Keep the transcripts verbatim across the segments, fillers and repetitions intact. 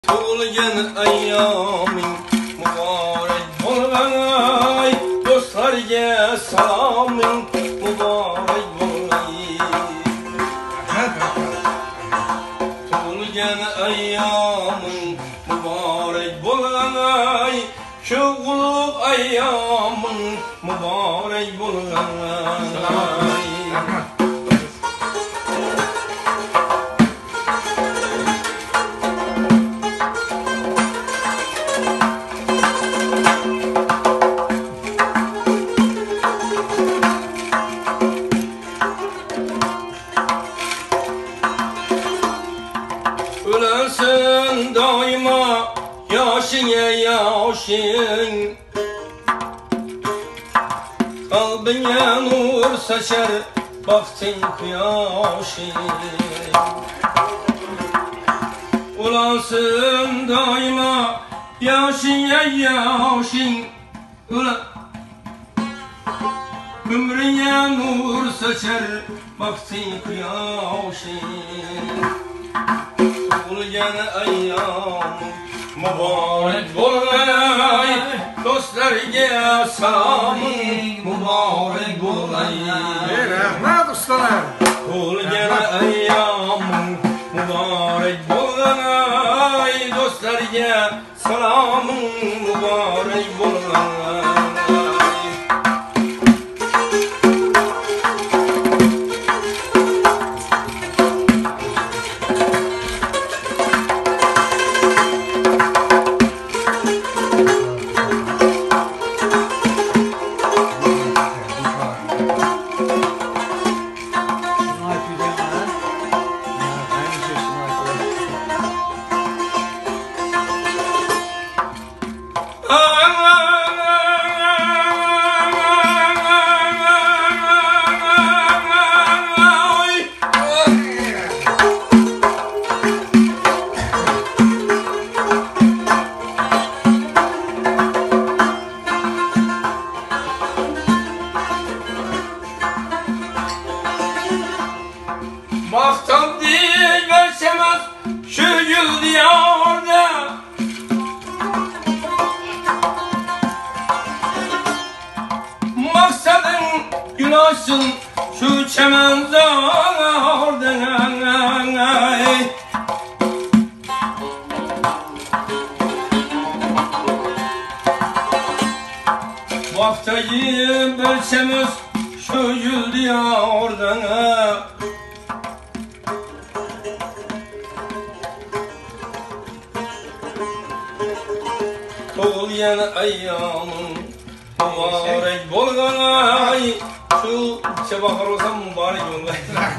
Tug'ilgan ayyoming muborak bo'lg'ay, do'stlarga saloming muborak bo'lg'ay. Tug'ilgan ayyoming muborak bo'lg'ay, shu ulug' ayyoming muborak bo'lg'ay. Ölensin daima yaşıya yaşın, kalbine nur saçar baktın kıyaşın. Ölensin daima yaşıya yaşın, ömrüne nur saçar baktın kıyaşın. Tug'ilgan ayyoming muborak bo'lg'ay, do'stlarga saloming muborak bo'lg'ay. Rahmat ustalar. Tug'ilgan ayyoming muborak bo'lg'ay, do'stlarga saloming muborak bo'lg'ay. Maktab değil versemez şu gül diyarda, maksadın gül olsun şu çemenzarda. Vaktayı versemez şu gül diyarda, tug'ilgan ayyoming muborak bo'lg'ay, shu bahor bo'lsam muborak bo'lg'ay.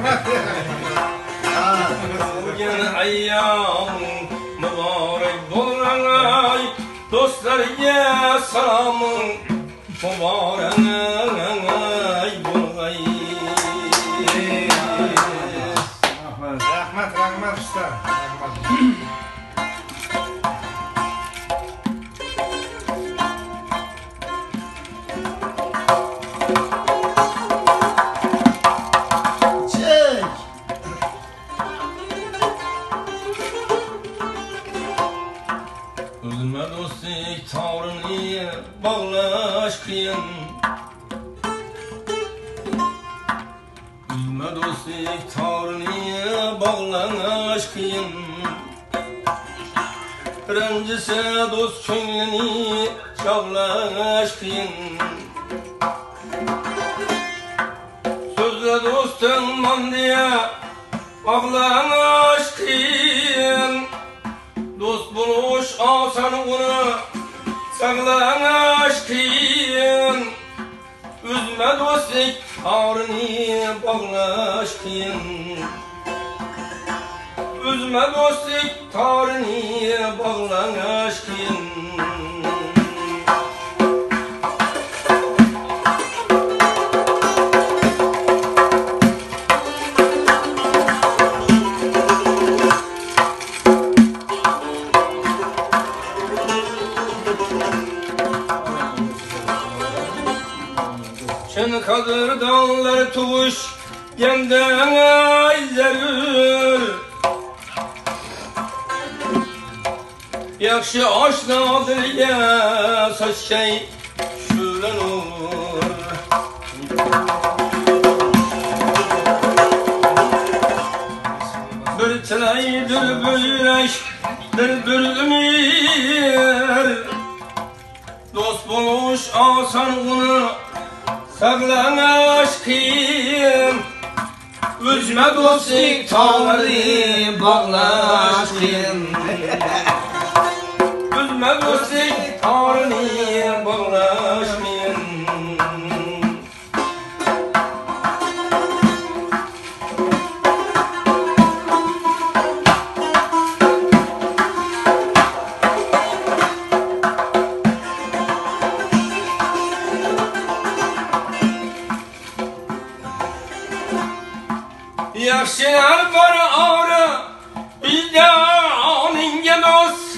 Tug'ilgan ayyoming muborak bo'lg'ay, do'stlarga saloming muborak bo'lg'ay. Rahmat, rahmat usta. Üzülme dostlik tavrını bağlaş kıyın, üzülme dostlik tavrını bağlaş kıyın. Rencise dost könlünü çağlaş kıyın. Sözle dostunman diye ağlaş kıyın. Dost buluş asan onu saqlaş kıyın. Üzme dostlik tavrını bağlaş kıyın. Üzme dostlik tavrını bağlaş kıyın. Şen kadır dağlar tuvuş Yemden ay zerür Yaxşı aşnadır ya saç şey şuran olur. Bir çilaydır böyleş, bir bir ümir. Dost buluş asan onu saklan aşkım. Üzme dostluk tağları bağlaşkım. Üzme dostluk tağları bağlaşkım. Yaxşılar var ağrı, bizde onunca dost.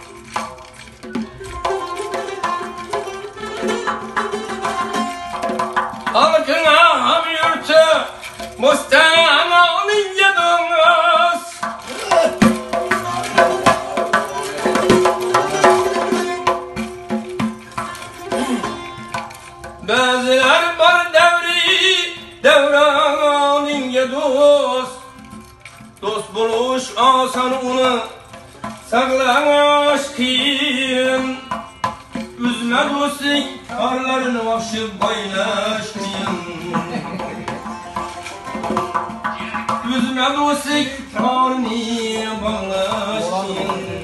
Halkına ham yurtu, Mustafa onunca dost. Bazılar var devri, devran ince dost. Dost buluş asan onu saklan aşkım. Üzme dostluk karlarını vahşi paylaşkım. Üzme dostluk karını bağlaşkım.